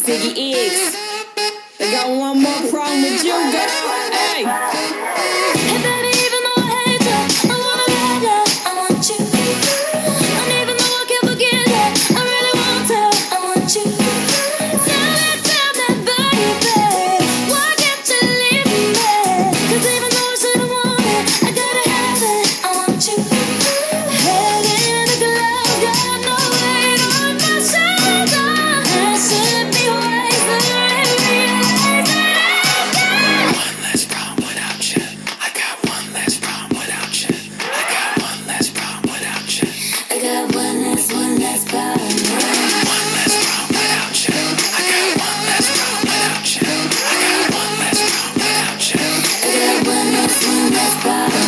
Ziggy Iggs. I got one more problem with you, girl. Hey. Hey baby, even though I hate you, I wanna love you, I want you. And even though I can't forget you, I really want to, I want you. Tell me, baby, why can't you leave me? 'Cause even though I should've wanted, I gotta have it, I want you. Head in the glove, got no weight on my shoulder. I should be wiser and realize that One less problem without you. I got one less problem without you. I got one less problem without you. I got one less problem. One less problem without you. I got one less problem without you. I got one less problem without you. I got one less problem.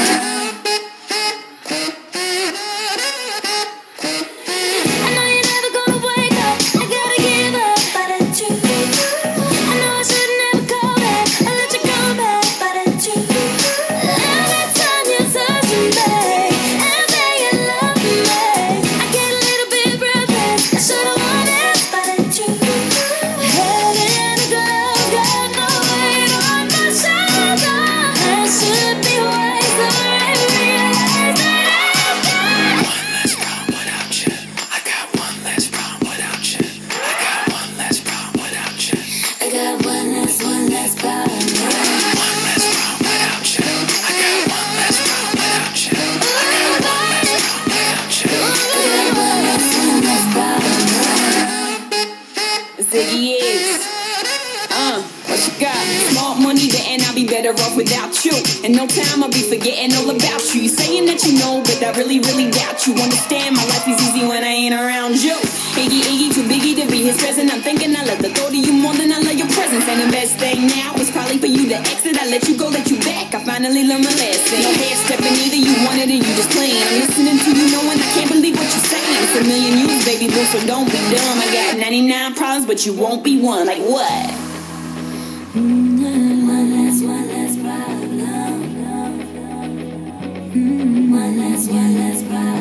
I know you're never gonna wake up. I gotta give up, but it's true. I know I should never call back. I let you come back, but it's true. Every time you touch me, and say you love me, I get a little bit breathless. I should've wanted, but it's true. Head in the glove, got no weight on my shoulder. I should be wiser and realize that One less problem without you. I got one less problem without you. I got one less problem without you. I got one less problem. One less problem without you. I got one less problem without you. I got one less problem without you. I got one less problem. Ziggy Iggs. What you got? Small money, then I'll be better off without you. In no time, I'll be forgetting all about you. You saying that you know, but I really doubt you. Understand, my life is easy when I ain't around you. Iggy, too biggie to be his present. I'm thinking I love the thought of you more than I love your presence. And the best thing now is probably for you to exit. I let you go, let you back. I finally learned my lesson. No hair stepping either, you want it or you just playing. I'm listening to you knowing I can't believe what you're saying. It's a million years, baby boo, so don't be dumb. I got 99 problems, but you won't be one. Like what? One less problem. One less problem.